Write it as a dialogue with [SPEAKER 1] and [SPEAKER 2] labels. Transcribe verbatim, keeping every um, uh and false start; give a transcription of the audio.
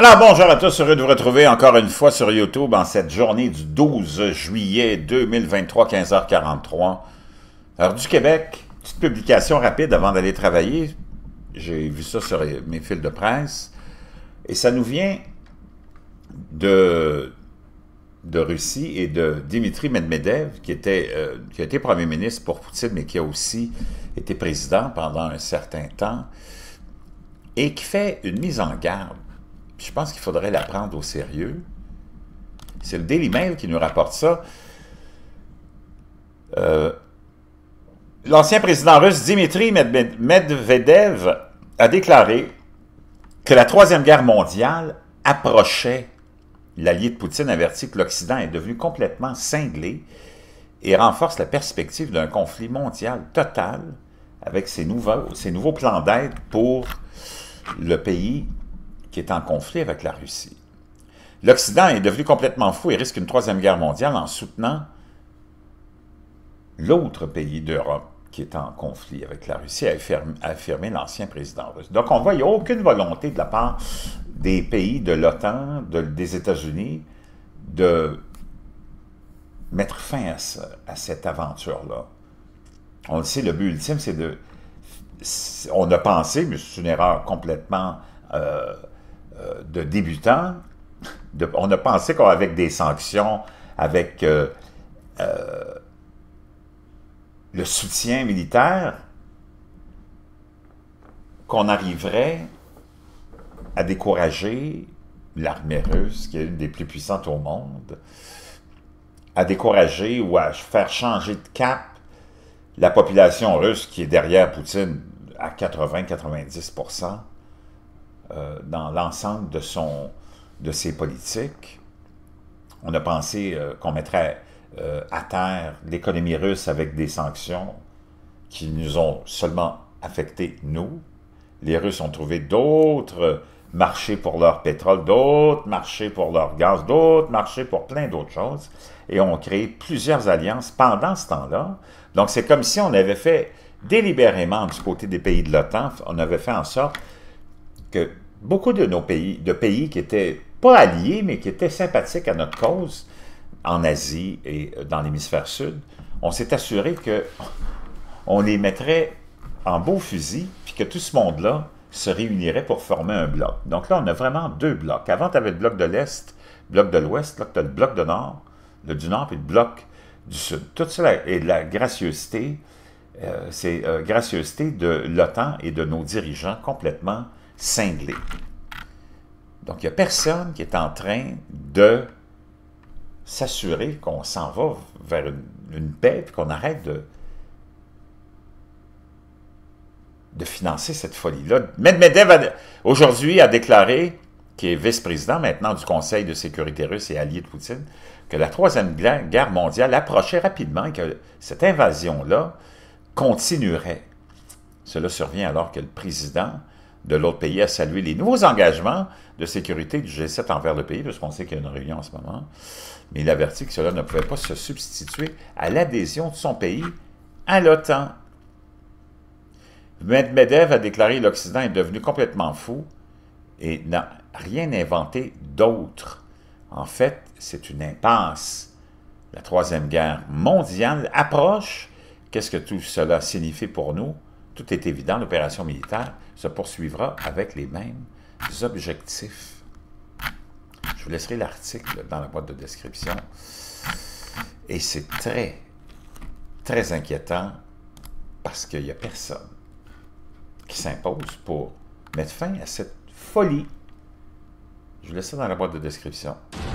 [SPEAKER 1] Alors bonjour à tous, heureux de vous retrouver encore une fois sur YouTube en cette journée du douze juillet deux mille vingt-trois, quinze heures quarante-trois. Alors du Québec, petite publication rapide avant d'aller travailler. J'ai vu ça sur mes fils de presse. Et ça nous vient de, de Russie et de Dimitri Medvedev, qui, était, euh, qui a été premier ministre pour Poutine, mais qui a aussi été président pendant un certain temps, et qui fait une mise en garde. Je pense qu'il faudrait la prendre au sérieux. C'est le Daily Mail qui nous rapporte ça. Euh, L'ancien président russe Dimitri Medvedev a déclaré que la Troisième Guerre mondiale approchait. L'allié de Poutine avertit que l'Occident est devenu complètement cinglé et renforce la perspective d'un conflit mondial total avec ses nouveaux, ses nouveaux plans d'aide pour le pays qui est en conflit avec la Russie. L'Occident est devenu complètement fou et risque une troisième guerre mondiale en soutenant l'autre pays d'Europe qui est en conflit avec la Russie, a affirmé, a affirmé l'ancien président russe. Donc on voit qu'il n'y a aucune volonté de la part des pays de l'OTAN, de, des États-Unis, de mettre fin à, ce, à cette aventure-là. On le sait, le but ultime, c'est de... On a pensé, mais c'est une erreur complètement... Euh, de débutants, de, on a pensé qu'avec des sanctions, avec euh, euh, le soutien militaire, qu'on arriverait à décourager l'armée russe, qui est une des plus puissantes au monde, à décourager ou à faire changer de cap la population russe qui est derrière Poutine à quatre-vingts à quatre-vingt-dix pour cent. Euh, dans l'ensemble de, son, de ses politiques. On a pensé euh, qu'on mettrait euh, à terre l'économie russe avec des sanctions qui nous ont seulement affecté nous. Les Russes ont trouvé d'autres marchés pour leur pétrole, d'autres marchés pour leur gaz, d'autres marchés pour plein d'autres choses, et ont créé plusieurs alliances pendant ce temps-là. Donc c'est comme si on avait fait délibérément du côté des pays de l'OTAN, on avait fait en sorte que beaucoup de nos pays, de pays qui étaient pas alliés, mais qui étaient sympathiques à notre cause, en Asie et dans l'hémisphère sud, on s'est assuré qu'on les mettrait en beau fusil, puis que tout ce monde-là se réunirait pour former un bloc. Donc là, on a vraiment deux blocs. Avant, tu avais le bloc de l'Est, le bloc de l'Ouest, là, tu as le bloc de Nord, le du Nord, puis le bloc du Sud. Tout ça est de la gracieuseté, euh, c'est euh, gracieuseté de l'OTAN et de nos dirigeants complètement cinglé. Donc, il n'y a personne qui est en train de s'assurer qu'on s'en va vers une, une paix et qu'on arrête de, de financer cette folie-là. Medvedev, aujourd'hui, a déclaré, qui est vice-président maintenant du Conseil de sécurité russe et allié de Poutine, que la Troisième Guerre mondiale approchait rapidement et que cette invasion-là continuerait. Cela survient alors que le président de l'autre pays a salué les nouveaux engagements de sécurité du G sept envers le pays, parce qu'on sait qu'il y a une réunion en ce moment, mais il avertit que cela ne pouvait pas se substituer à l'adhésion de son pays à l'OTAN. Medvedev a déclaré que l'Occident est devenu complètement fou et n'a rien inventé d'autre. En fait, c'est une impasse. La Troisième Guerre mondiale approche. Qu'est-ce que tout cela signifie pour nous? Tout est évident, l'opération militaire se poursuivra avec les mêmes objectifs. Je vous laisserai l'article dans la boîte de description. Et c'est très, très inquiétant parce qu'il n'y a personne qui s'impose pour mettre fin à cette folie. Je vous laisse ça dans la boîte de description.